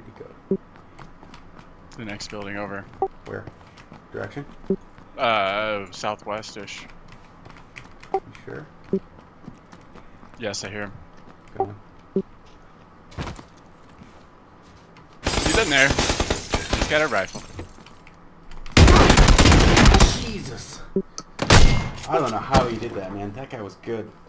did he go? The next building over. Where? Direction? Southwest-ish. You sure? Yes, I hear him. Going. He's in there. He's got a rifle. Jesus. I don't know how he did that, man. That guy was good.